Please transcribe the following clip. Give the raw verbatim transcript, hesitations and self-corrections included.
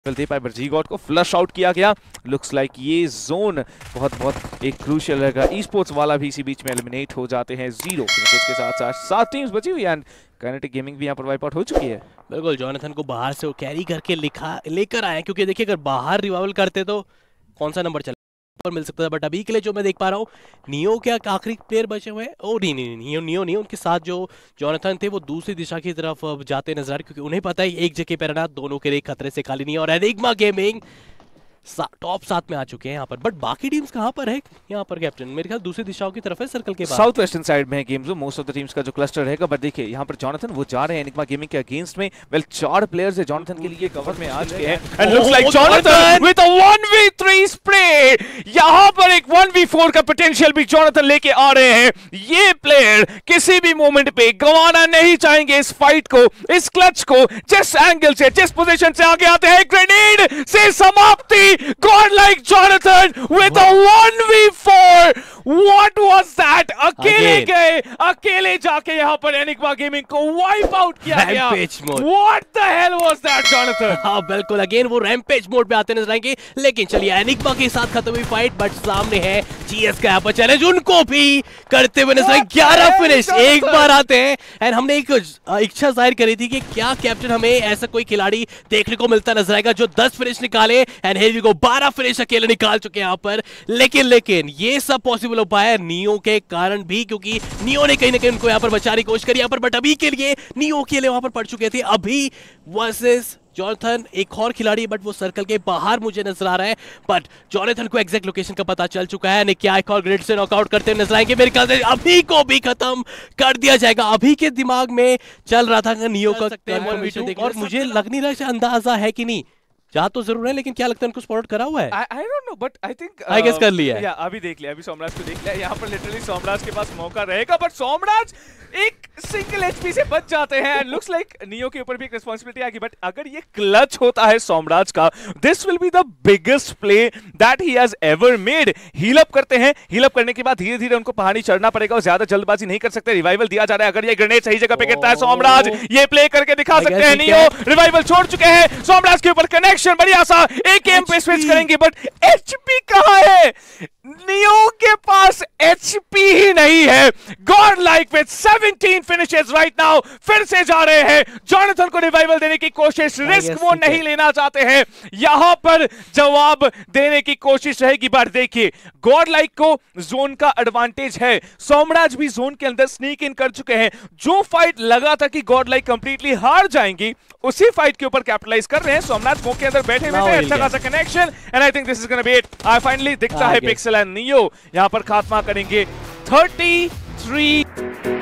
दे पाए बट जी गॉड को फ्लश आउट किया गया। लुक्स लाइक ये जोन बहुत बहुत एक क्रूशियल रहेगा। ई स्पोर्ट्स वाला भी इसी बीच में एलिमिनेट हो जाते हैं जीरो के साथ साथ सात टीम्स बची हुई एंड काइनेटिक गेमिंग भी यहाँ पर वाइप आउट हो चुकी है। बिल्कुल जोनाथन को बाहर से वो कैरी करके लिखा लेकर आए, क्योंकि देखिए अगर बाहर रिवाइवल करते तो कौन सा नंबर चला पर मिल सकता था, बट अभी के लिए जो मैं देख पा रहा हूँ नियो के आखिरी प्लेयर बचे हुए हैं। ओ नहीं नहीं नियो नियो नहीं, उनके साथ जो जोनाथन थे वो दूसरी दिशा की तरफ जाते नजर आ रहे, क्योंकि उन्हें पता है एक जगह पे रहना दोनों के लिए खतरे से खाली नहीं है। और एनिग्मा गेमिंग टॉप सात में आ चुके हैं यहाँ पर, बट बाकी टीम्स कहाँ पर है यहाँ पर कैप्टन? मेरे ख्याल दूसरी दिशाओं की तरफ है, सर्कल के साउथ वेस्टर्न साइड में है games most of the teams का जो क्लस्टर रहेगा। बट देखिए यहाँ पर जोनाथन वो जा रहे हैं एनिग्मा गेमिंग के अगेंस्ट में। वेल चार प्लेयर्स है जोनाथन के लिए कवर में आ चुके हैं and looks like Jonathan with a one v three spray. यहाँ पर एक वन वी फोर का पोटेंशियल भी जोनाथन लेके आ रहे हैं। ये प्लेयर किसी भी मोमेंट पे गंवाना नहीं चाहेंगे इस फाइट को, इस क्लच को। जिस एंगल से जिस पोजीशन से आगे आते हैं ग्रेनेड से समाप्ति। Godlike Jonathan with a one v four. What was that? अकेले गए, अकेले जाके यहाँ पर एनिग्मा गेमिंग को वाइप आउट किया गया। What the hell was that, Jonathan? हाँ बिल्कुल, अगेन वो रैम्पेज मोड पे आते नजर आएंगे। लेकिन चलिए एनिग्मा के साथ खत्म हुई फाइट, बट सामने है जीएस का यहाँ पर चैलेंज, उनको भी करते हुए नजर आए। ग्यारह फिनिश एक बार आते हैं एंड हमने एक इच्छा जाहिर करी थी कि क्या कैप्टन हमें ऐसा कोई खिलाड़ी देखने को मिलता नजर आएगा जो दस फिनिश निकाले, एंड हियर वी गो बारह फिनिश अकेले निकाल चुके हैं यहाँ पर। लेकिन लेकिन ये सब पॉसिबल हो पाया नियो के कारण भी, क्योंकि नियो ने कहीं ना कहीं उनको यहाँ पर बचाने की कोशिश करी यहाँ पर, बट अभी के लिए नियो के लिए वहां पर पड़ चुके थे। अभी वर्सेस जोनाथन एक और खिलाड़ी, बट वो सर्कल के बाहर मुझे नजर आ रहा है, बट जोनाथन को एग्जैक्ट लोकेशन का पता चल चुका है। क्या एक और ग्रेड से नॉकआउट करते नजर आएंगे? मेरे ख्याल से अभी को भी खत्म कर दिया जाएगा। अभी के दिमाग में चल रहा था नियो का, और मुझे लग नहीं रहा अंदाजा है कि नहीं, जहाँ तो जरूर है, लेकिन क्या लगता है उनको स्पॉट करा हुआ है? I don't know, but I think I guess कर लिया है। या अभी देख लिया, अभी सोमराज को देख लिया। यहाँ पर लिटरली सोमराज के पास मौका रहेगा, बट सोमराज एक सिंगल एचपी से बच जाते हैं एंड लुक्स लाइक नियो के ऊपर भी एक रिस्पांसिबिलिटी आएगी। बट अगर ये क्लच होता है सोमराज का, this will be the biggest play that he has ever made. Heal up करते हैं, हील अप करने के बाद धीरे धीरे उनको पहाड़ी चढ़ना पड़ेगा और ज्यादा जल्दबाजी नहीं कर सकते। रिवाइवल दिया जा रहा है, अगर ये ग्रेनेड सही जगह पे गिरता है सोमराज ये प्ले करके दिखा सकते हैं। नियो रिवाइवल छोड़ चुके हैं, सोमराज के ऊपर कनेक्शन बढ़िया सा एक एम पे स्विच करेंगे, बट एचपी कहां है? नियो के पास एचपी ही नहीं है। Godlike with seventeen finishes right now फिर से जा रहे हैं जोनाथन को रिवाइवल देने की कोशिश, रिस्क वो नहीं लेना चाहते हैं। यहां पर जवाब देने की कोशिश रहेगी, बट देखिए गॉड लाइक को जोन का एडवांटेज है। सोमराज भी जोन के अंदर स्नीक इन कर चुके हैं। जो फाइट लगा था कि गॉड लाइक कंप्लीटली हार जाएंगी, उसी फाइट के ऊपर कैपिटलाइज कर रहे हैं। सोमनाथ स्मोक के अंदर बैठे हुए थे, अच्छा खासा connection, and I think this is gonna be it. आई फाइनली दिखता है पिक्सल एंड नियो यहां पर खात्मा करेंगे। Thirty three